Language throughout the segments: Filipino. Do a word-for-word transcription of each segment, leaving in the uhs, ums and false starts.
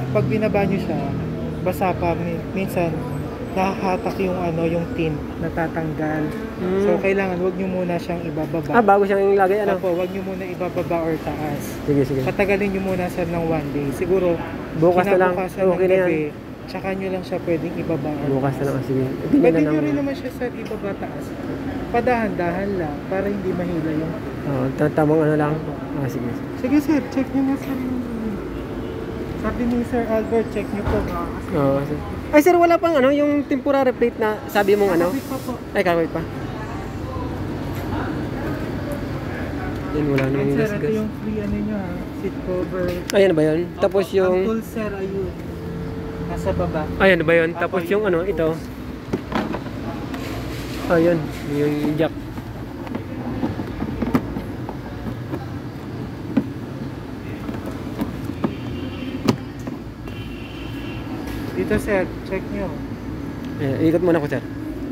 pag binaba nyo siya, basa pa, min- minsan, nahahatak yung ano, yung tint, natatanggal. Mm. So, kailangan, wag nyo muna siyang ibababa. Ah, bago siyang ilagay, ano? Opo, wag nyo muna ibababa or taas. Sige, sige. Patagalin nyo muna sir ng one day. Siguro, Bukas na lang. kinabukasan Okay ng na yan. gabi, tsaka nyo lang siya pwedeng ibaba or Bukas na taas. lang, sige. Bigyan Pwede na lang. nyo rin naman siya sir ibaba taas. Padahan-dahan lang, para hindi mahila yung... Oh, tamang ano lang. Ah, sige. Sige sir, check nyo na sir yung... Sabi ni Sir Albert, check nyo po. Ah, kasi- Oo, sir. Ay, sir, wala pang ano, yung temporary plate na sabi mong ano? Kakabit pa po. Ay, kakawit pa. Yan, wala Ayan, namang sir, gas ito gas. yung free ano nyo ha, seat cover. Ayan ba yun? Tapos Opo, yung... ang tool sir, ayun. Nasa baba. Ayan ba yun? Opo, Tapos yung ano, ito. Ayan, yung jack. Dito sir, check nyo. Ayan, ikot muna ko, sir.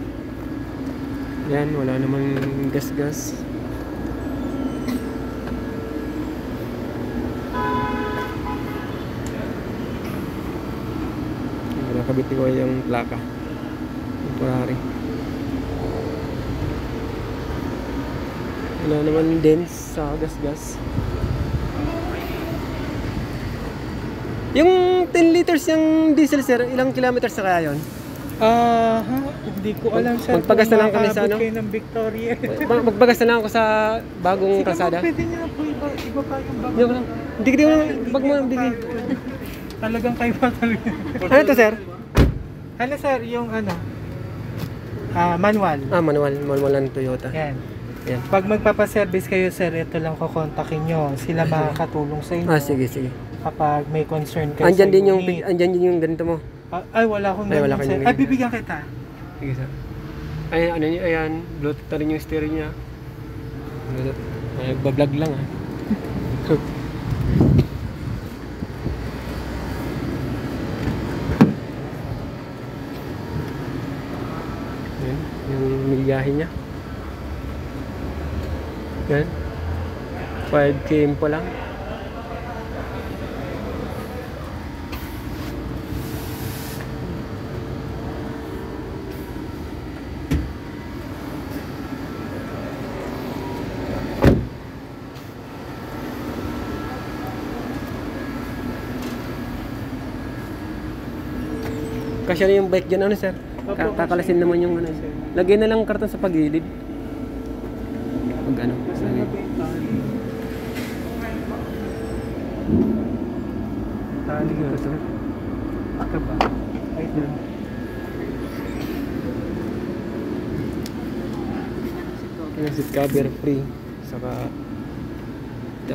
Yan, wala namang gas-gas. Nakabit ko yung plaka. Temporary. Wala naman dents sa gas-gas. Yung ten liters yung diesel, sir, ilang kilometers na kaya yun? Ah, ha? Hindi ko alam sir. Magpagas na lang kami sa kung ano? makaabot kayo ng Victoria. Mag- Magbagas na lang ako sa bagong Sige, kalsada. ma'am, pwede nyo na po iba, iba pa yung bago. Hindi ko lang. Hindi ko lang. Bag mo lang bigay. Talagang kayo pa talaga. Ano to, sir? Ano sir, yung ano? Ah, manual. Ah, manual. Manual ng Toyota. Yan. Yan. Pag magpapaservice kayo sir, ito lang kukontakin nyo. Sila makakatulong sa inyo. Ah, sige, sige. Kapag may concern kayo Andyan sa din yung, unit. andyan din yung ganito mo. Ah, ay, wala akong Ay, wala ganyan, kang sir. ganyan. Ay, bibigyan kita. Sige, sir. Ayan, ano nyo, ayan. Bluetooth na rin yung steering niya. Bluetooth. Ay, bablog lang, ah. Yan, yung miliyahin niya. Yan. five kilometers pa lang. Kasi na yung bike dyan, ano, sir? Ka- kakalasin naman yung ano. Lagyan na lang karton sa pagilid. Pag ano. Sige. Tali nga. Ito, sir. Ito ba? Ay, ito. Yung seat cover free. Saka ito.